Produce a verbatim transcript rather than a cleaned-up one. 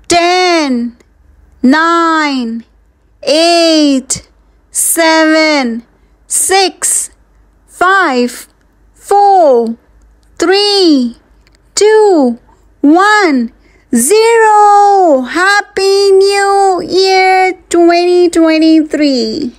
ten, nine, eight, seven, six, five, four, three, two, one, zero. Happy New Year twenty twenty-three.